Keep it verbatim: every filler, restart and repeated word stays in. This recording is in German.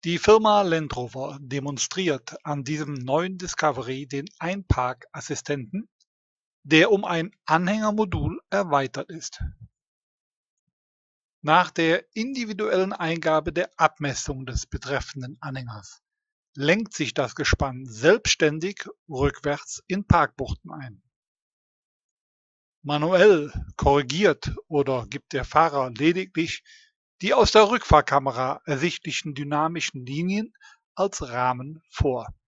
Die Firma Land Rover demonstriert an diesem neuen Discovery den Einparkassistenten, der um ein Anhängermodul erweitert ist. Nach der individuellen Eingabe der Abmessung des betreffenden Anhängers lenkt sich das Gespann selbstständig rückwärts in Parkbuchten ein. Manuell korrigiert oder gibt der Fahrer lediglich die aus der Rückfahrkamera ersichtlichen dynamischen Linien als Rahmen vor.